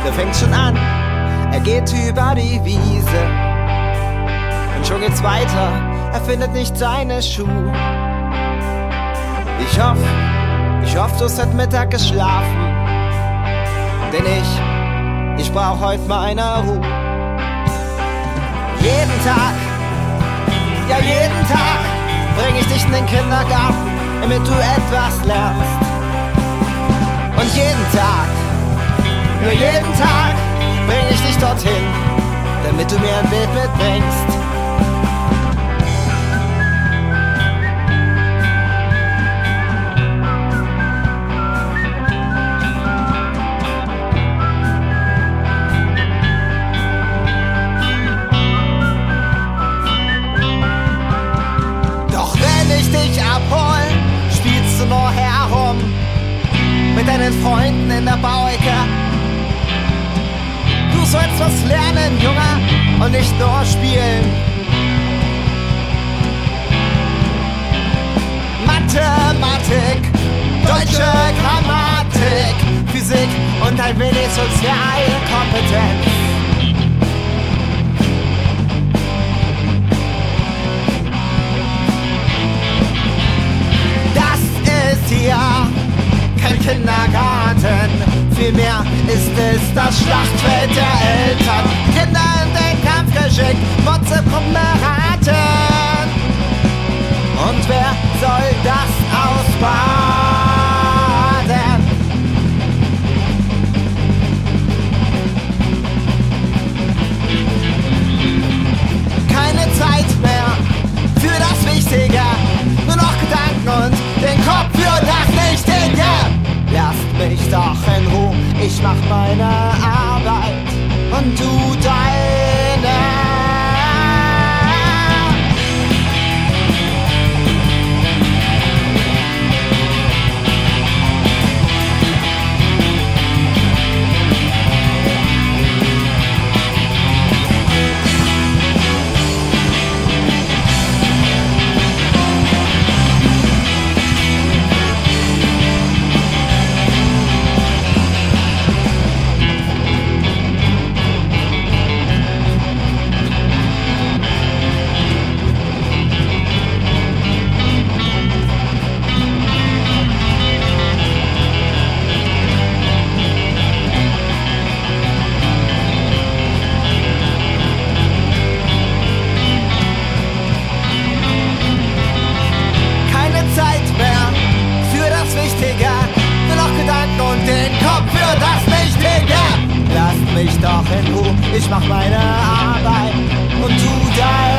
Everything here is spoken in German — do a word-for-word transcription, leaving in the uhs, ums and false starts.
da fängt's schon an. Er geht über die Wiese und schon geht's weiter. Er findet nicht seine Schuhe. Ich hoff, ich hoff, du hast heute Mittag geschlafen, denn ich, ich brauch heute meine Ruhe. Jeden Tag, ja jeden Tag bring ich dich in den Kindergarten, damit du etwas lernst. Und jeden Tag, nur jeden Tag bring ich dich dorthin, damit du mir ein Bild mitbringst. Doch wenn ich dich abhol, spielst du nur herum mit deinen Freunden in der Bauecke. Du sollst was lernen, Junge, und nicht nur spielen. Mathematik, deutsche Grammatik, Physik und ein wenig Sozialkompetenz. Das ist hier kein Kindergarten, vielmehr ist es das Schlachtfeld der Eltern. Kinder in den Kampf geschickt, Motzepuppen beraten. Und wer soll das ausbaden? Keine Zeit mehr für das Wichtige, nur noch Gedanken und den Kopf für das Nichtige. Lasst mich doch in Ruhe, ich mach meine Arbeit und du deine. Und den Kopf für das Nichtige. Lasst mich doch in Ruhe, ich mach meine Arbeit und du deine.